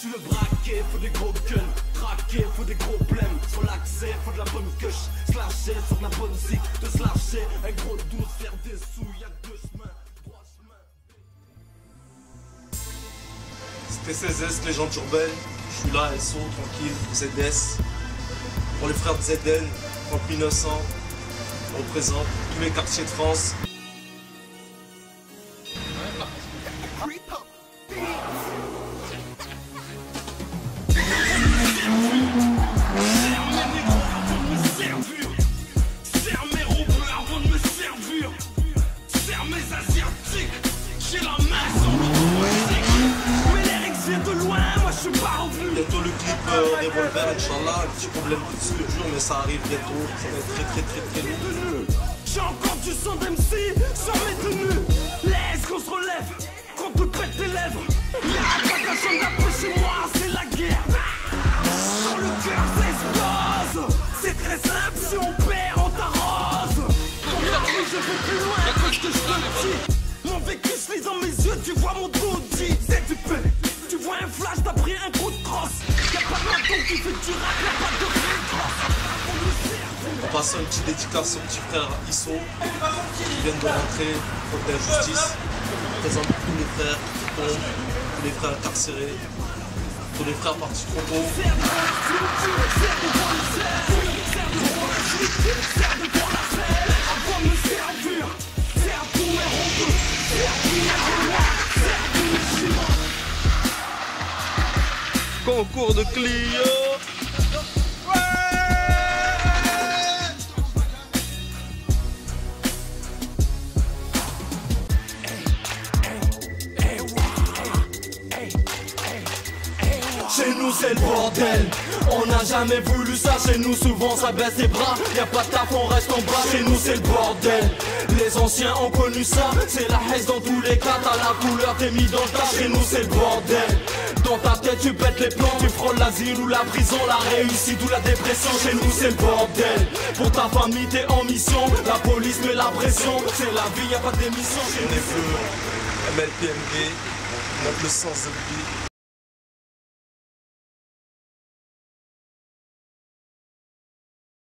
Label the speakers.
Speaker 1: veux braquer, faut des gros guns. Traquer, faut des gros blèmes. Faut l'accès, faut de la bonne queuche. Slasher sur de la bonne zik. De slasher, un gros douce, faire des sous. Y'a deux chemins, trois chemins.
Speaker 2: C'était 16S, légende urbaine. Je suis là, SO, tranquille, ZS. Pour les frères de ZN, Franck 1900, on représente tous les quartiers de France. Bientôt le clip Revolver, Inch'Allah, un petit problème de disque dur, mais ça arrive bientôt, ça va être très lourd.
Speaker 1: J'ai encore du sang d'MC sur mes tenues. Laisse qu'on se relève, qu'on te pète tes lèvres. Y'a pas de chambre d'après chez moi, c'est la guerre. Dans le cœur ça explose. C'est très simple, si on perd on t'arrose. Aujourd'hui je vais plus loin que ce que je te dis. Mon vécu se lit dans mes yeux, tu vois mon taudis. C'est du peu. Tu vois un flash, t'as pris un coup de crosse. Y'a pas de menton qui fait du rap, y'a pas de
Speaker 2: On passe un petit dédicace au petit frère Isso qui vient de rentrer faute d'injustice. On présente tous les frères qui tombent, tous les frères incarcérés, tous les frères partis trop tôt. Concours de Clio.
Speaker 1: Chez nous c'est le bordel, on n'a jamais voulu ça. Chez nous souvent ça baisse les bras. Y'a pas de taf, on reste en bas. Chez nous c'est le bordel, les anciens ont connu ça. C'est la haisse dans tous les cas, t'as la couleur, t'es mis dans le tas. Chez nous c'est le bordel, dans ta tête tu pètes les plombs. Tu frôles l'asile ou la prison, la réussite ou la dépression. Chez nous c'est le bordel, pour ta famille t'es en mission. La police met la pression, c'est la vie, y'a pas d'émission. Chez
Speaker 2: On est
Speaker 1: nous
Speaker 2: bleu, MLPMD, on a le sens de vie.